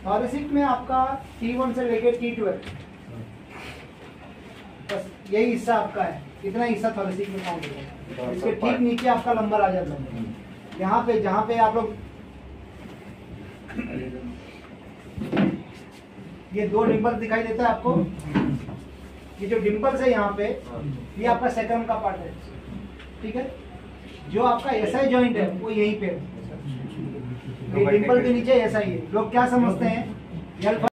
Thoracic में आपका T1 से लेके T12 बस यही हिस्सा आपका है, इतना हिस्सा थॉरेसिक में काउंट होगा। इसके ठीक नीचे आपका लंबर आ जाता है। यहाँ पे जहाँ पे आप लोग ये दो डिम्पल दिखाई देता है आपको, ये जो डिम्पल्स है यहाँ पे ये आपका सेक्रम का पार्ट है, ठीक है। जो आपका एसआई जॉइंट है वो यहीं पे है, ये डिम्पल के नीचे एसआई है। लोग क्या समझते हैं